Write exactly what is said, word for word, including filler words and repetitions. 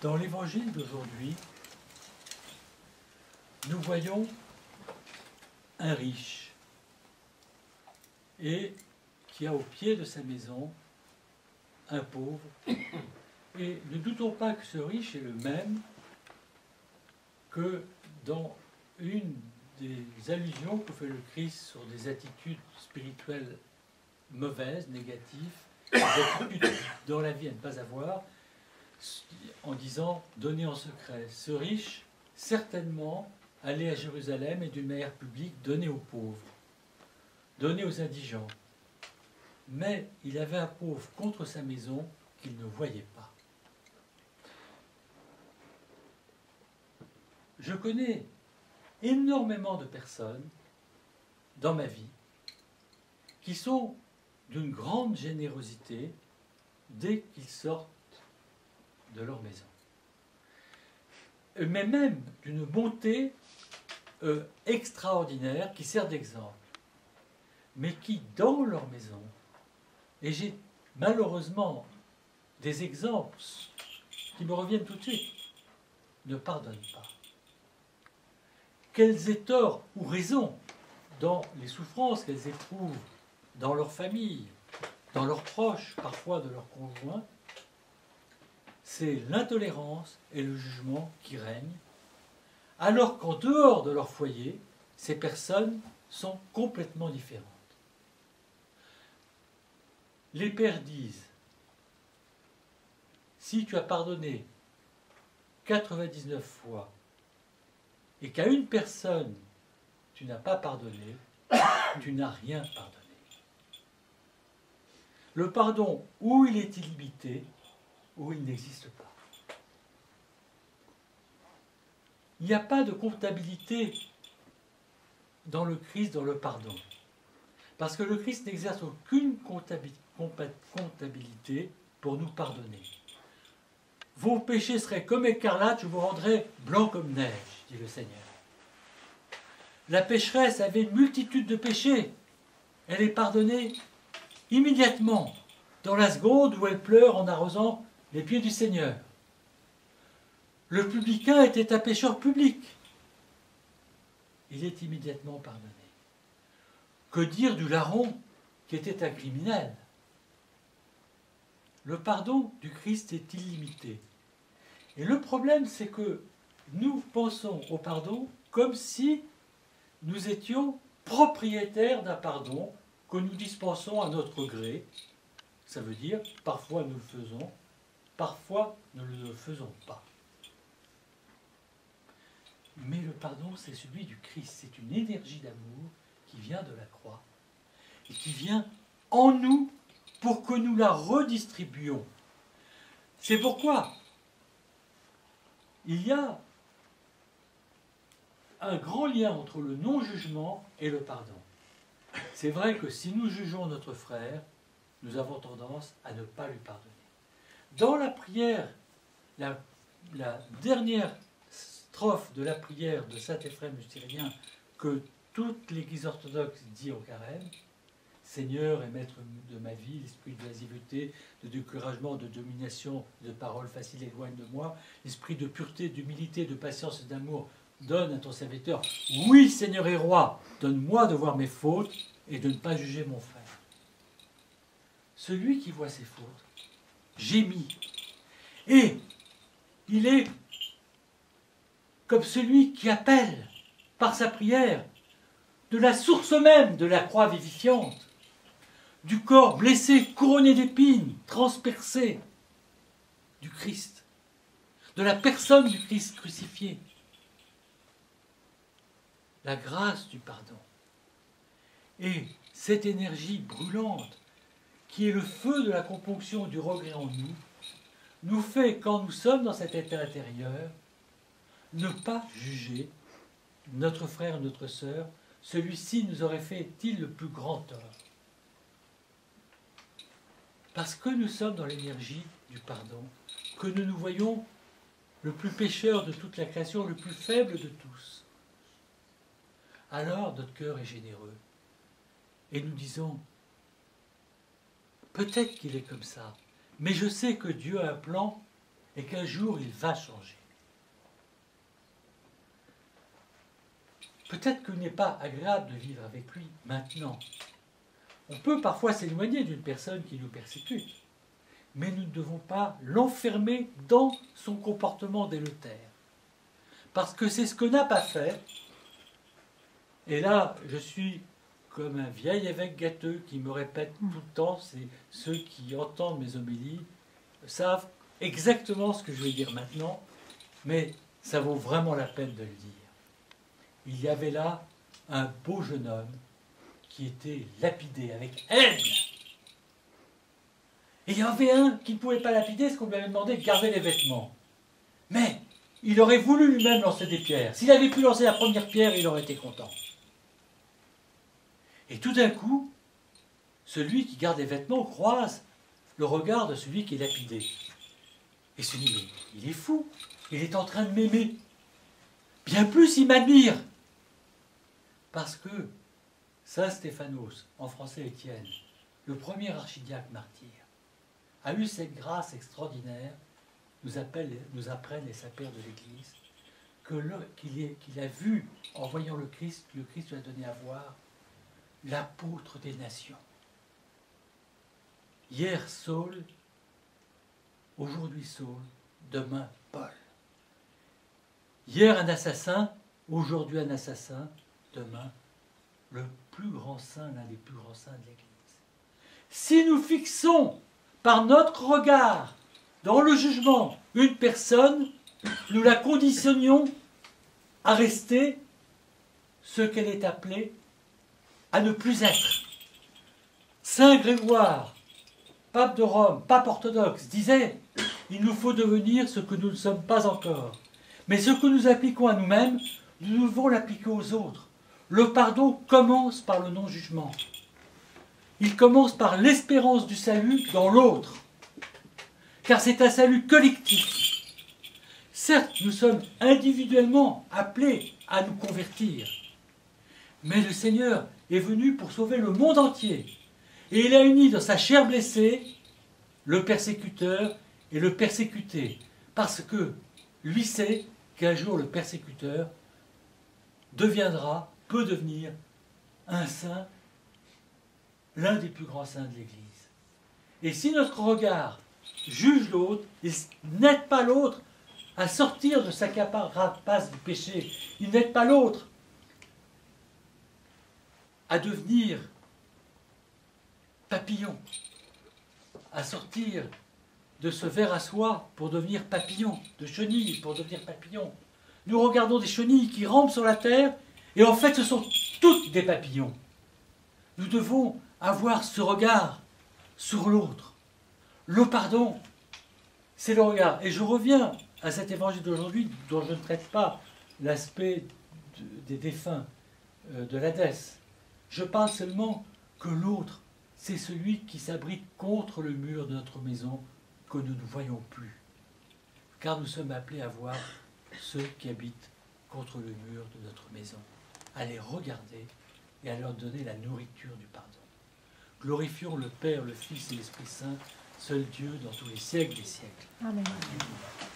Dans l'évangile d'aujourd'hui, nous voyons un riche et qui a au pied de sa maison un pauvre. Et ne doutons pas que ce riche est le même que dans une des allusions que fait le Christ sur des attitudes spirituelles mauvaises, négatives, des attitudes dans la vie à ne pas avoir, en disant « donnez en secret ». Ce riche, certainement, allait à Jérusalem et d'une manière publique donner aux pauvres, donner aux indigents. Mais il avait un pauvre contre sa maison qu'il ne voyait pas. Je connais énormément de personnes dans ma vie qui sont d'une grande générosité dès qu'ils sortent de leur maison. Mais même d'une bonté euh, extraordinaire qui sert d'exemple, mais qui, dans leur maison, et j'ai malheureusement des exemples qui me reviennent tout de suite, ne pardonnent pas. Qu'elles aient tort ou raison dans les souffrances qu'elles éprouvent dans leur famille, dans leurs proches, parfois de leurs conjoints, c'est l'intolérance et le jugement qui règnent, alors qu'en dehors de leur foyer, ces personnes sont complètement différentes. Les pères disent, si tu as pardonné quatre-vingt-dix-neuf fois et qu'à une personne tu n'as pas pardonné, tu n'as rien pardonné. Le pardon, ou il est illimité, ou il n'existe pas. Il n'y a pas de comptabilité dans le Christ, dans le pardon. Parce que le Christ n'exerce aucune comptabilité pour nous pardonner. Vos péchés seraient comme écarlate, je vous rendrai blanc comme neige, dit le Seigneur. La pécheresse avait une multitude de péchés. Elle est pardonnée immédiatement, dans la seconde où elle pleure en arrosant les pieds du Seigneur. Le publicain était un pécheur public. Il est immédiatement pardonné. Que dire du larron qui était un criminel? Le pardon du Christ est illimité. Et le problème, c'est que nous pensons au pardon comme si nous étions propriétaires d'un pardon que nous dispensons à notre gré. Ça veut dire, parfois nous le faisons, parfois nous ne le faisons pas. Mais le pardon, c'est celui du Christ. C'est une énergie d'amour qui vient de la croix et qui vient en nous pour que nous la redistribuions. C'est pourquoi il y a un grand lien entre le non-jugement et le pardon. C'est vrai que si nous jugeons notre frère, nous avons tendance à ne pas lui pardonner. Dans la prière, la, la dernière strophe de la prière de saint Éphrem le Syrien que toute l'Église orthodoxe dit au carême, Seigneur et maître de ma vie, l'esprit de oisiveté, de découragement, de domination, de paroles faciles éloigne de moi, l'esprit de pureté, d'humilité, de patience et d'amour, donne à ton serviteur. Oui, Seigneur et Roi, donne-moi de voir mes fautes et de ne pas juger mon frère. Celui qui voit ses fautes gémit. Et il est comme celui qui appelle par sa prière de la source même de la croix vivifiante, du corps blessé, couronné d'épines, transpercé du Christ, de la personne du Christ crucifié. La grâce du pardon. Et cette énergie brûlante, qui est le feu de la componction du regret en nous, nous fait, quand nous sommes dans cet état intérieur, ne pas juger notre frère, notre sœur, celui-ci nous aurait fait-il le plus grand tort. Parce que nous sommes dans l'énergie du pardon, que nous nous voyons le plus pécheur de toute la création, le plus faible de tous. Alors notre cœur est généreux. Et nous disons, peut-être qu'il est comme ça, mais je sais que Dieu a un plan et qu'un jour il va changer. Peut-être qu'il n'est pas agréable de vivre avec lui maintenant. On peut parfois s'éloigner d'une personne qui nous persécute, mais nous ne devons pas l'enfermer dans son comportement délétère. Parce que c'est ce que n'a pas fait. Et là, je suis comme un vieil évêque gâteux qui me répète tout le temps, c'est ceux qui entendent mes homélies savent exactement ce que je vais dire maintenant, mais ça vaut vraiment la peine de le dire. Il y avait là un beau jeune homme qui était lapidé avec haine. Et il y en avait un qui ne pouvait pas lapider parce qu'on lui avait demandé de garder les vêtements. Mais il aurait voulu lui-même lancer des pierres. S'il avait pu lancer la première pierre, il aurait été content. Et tout d'un coup, celui qui garde les vêtements croise le regard de celui qui est lapidé. Et se dit, mais il est fou, il est en train de m'aimer. Bien plus, il m'admire. Parce que Saint Stéphanos, en français Étienne, le premier archidiacre martyr, a eu cette grâce extraordinaire, nous, appelle, nous apprennent les saints-pères de l'Église, que le, qu'il, qu'il a vu, en voyant le Christ, le Christ lui a donné à voir l'apôtre des nations. Hier Saul, aujourd'hui Saul, demain Paul. Hier un assassin, aujourd'hui un assassin, demain le plus grand saint, l'un des plus grands saints de l'Église. Si nous fixons par notre regard dans le jugement une personne, nous la conditionnions à rester ce qu'elle est appelée à ne plus être. Saint Grégoire, pape de Rome, pape orthodoxe, disait « Il nous faut devenir ce que nous ne sommes pas encore. Mais ce que nous appliquons à nous-mêmes, nous devons l'appliquer aux autres. Le pardon commence par le non-jugement. Il commence par l'espérance du salut dans l'autre. Car c'est un salut collectif. Certes, nous sommes individuellement appelés à nous convertir. Mais le Seigneur est venu pour sauver le monde entier. Et il a uni dans sa chair blessée le persécuteur et le persécuté. Parce que lui sait qu'un jour le persécuteur deviendra, peut devenir un saint, l'un des plus grands saints de l'Église. Et si notre regard juge l'autre, il n'aide pas l'autre à sortir de sa carapace du péché, il n'aide pas l'autre à devenir papillon, à sortir de ce ver à soie pour devenir papillon, de chenille pour devenir papillon. Nous regardons des chenilles qui rampent sur la terre, et en fait ce sont toutes des papillons. Nous devons avoir ce regard sur l'autre. Le pardon, c'est le regard. Et je reviens à cet évangile d'aujourd'hui, dont je ne traite pas l'aspect de, des défunts euh, de l'Hadès. Je parle seulement que l'autre, c'est celui qui s'abrite contre le mur de notre maison, que nous ne voyons plus. Car nous sommes appelés à voir ceux qui habitent contre le mur de notre maison, à les regarder et à leur donner la nourriture du pardon. Glorifions le Père, le Fils et l'Esprit Saint, seul Dieu dans tous les siècles des siècles. Amen.